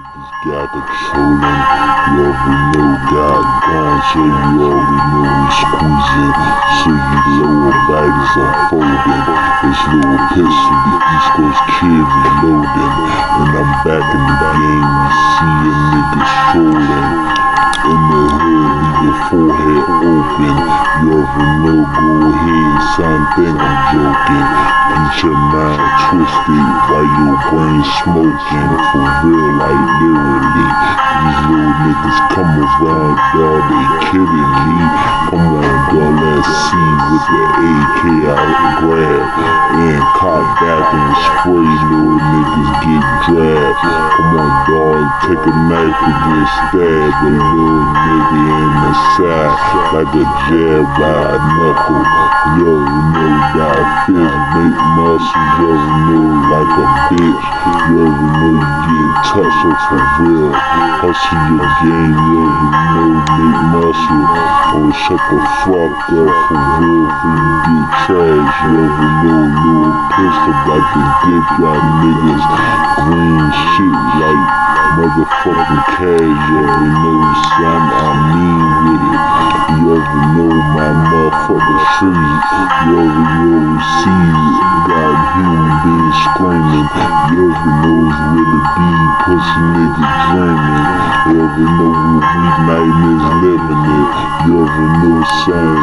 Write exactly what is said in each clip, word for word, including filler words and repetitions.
niggas got controlling. You already know God gone, so you already know we squeezing. So you lower bodies unfolding. It's Lil Pistol, the East Coast kid reloading. And I'm back in the game, you see a nigga strolling. In the hood, leave your forehead open. You already know, go ahead, son, think I'm joking. Get your mind twisted while your brain smoking. For real, like literally. These little niggas come around, dawg, they kidding me. Come on, dawg, let's see with the A K out grab. And cop back and spray, little niggas get dragged. Come on, dawg, take a knife and get stabbed. A little nigga in the side, like a jab by a knuckle. You already know that fist make muscles, you already know like a bitch. You already know you get touched, so for real. Hustle your game, you already know make muscle. Or shut the fuck up for real, for you get trash. You already know Lil Pistol about to dip y'all niggas. Green shit like motherfucking cash. You already know son, I mean with it. You already know my motherfucking street. You already know see got human beings screaming. You already know it's really be pussy nigga dreaming. You already know what weeknight is living it. You already know son,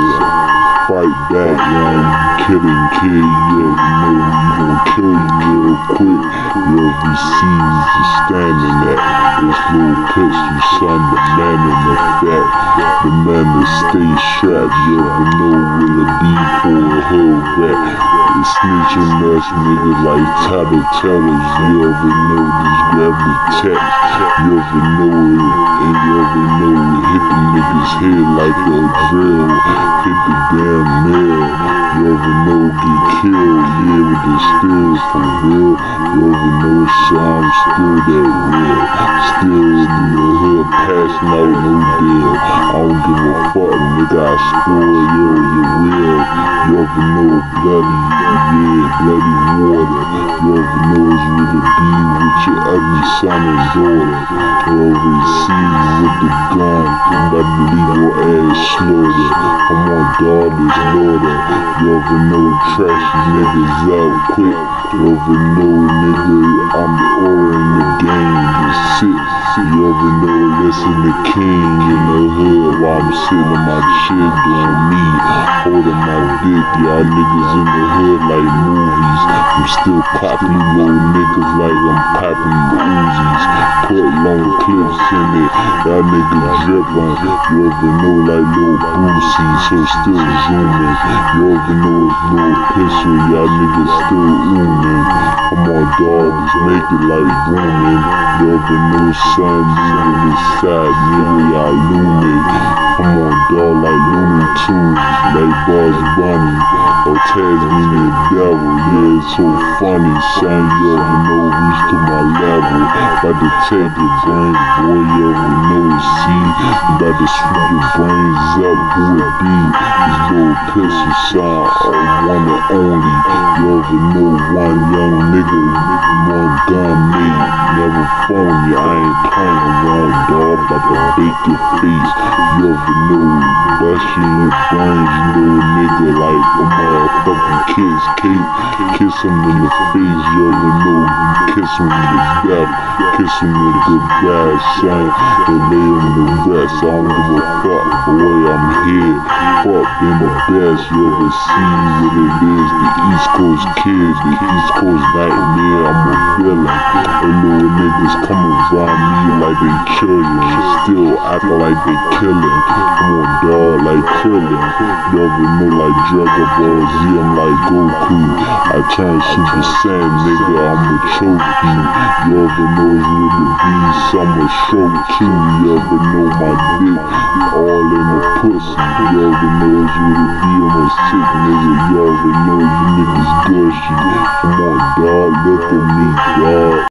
fight back, young kidding kid. You already know we gon' kill you real quick. You already see you standing at. It's Lil Pistol, son, the man in the fat. The man that stay strapped. You already know will it be for a hood rat. It's snitching us niggas like title tellers. You already know this grab the text. You already know it, and you already know it. Hit the niggas head like a drill. Hit the damn nail. You already know get killed. Yeah, with the steel for real. You already know so I'm still that real. Still in the hood, passing out no deal. I don't give a fuck, nigga, I score, yo, you will. You already know bloody, yeah, bloody water. You already know it's really be with your ugly son and daughter. You already see you with the gun, I'm about to leave your ass slaughtered. Come on, dawg, this laughter. You already know trashy niggas up quick. You already know, nigga, I'm the aura in the game, just sit. You already know, listen to King in the hood while I'm sitting in my chair doing me, holding my dick. Y'all niggas in the hood like movies. I'm still popping you little niggas like I'm popping Uzis. Put long clips in it. Y'all niggas drippin'. You already know like Lil Brucey, so still zooming. You already know it's Lil Pistol. Y'all niggas still ooming. Come on, dawg, let's make it like booming. You already know son, moving inside, nigga, y'all looming. Come on, dawg, like Looney Tunes, like Bugs Bunny, or Tasman the Devil. Yeah, it's so funny, son, you already know reach to my level. About to take your brains, boy, you already know see. About to sweep your brains up, who it be? This Lil Pistol, son, one and only. You already know one young nigga, one gun mate, never phony. I ain't playing around, dawg, about to bake your face. You already know, busting your brains, little nigga, like a motherfucking kiss cake. Kiss him in the face, you already know, kiss him to death. Kiss him with goodbye, son, and lay him to rest. I don't give a fuck, boy, I'm here. Fuck, been the best, you ever see what it is. The East Coast kid, the East Coast nightmare, I'm a villain. And little niggas come around me like they children, still acting like they killing. Come on, dawg, like Krillin. You already know like Dragon Ball Z, I'm like Goku. I turn Super Saiyan, nigga, I'ma choke you. You already know it's really be summer stroke too. You already know my dick all in the pussy. You already know it's really be on a sick nigga. You already know you niggas gushy. Come on, dawg, look at me, dawg.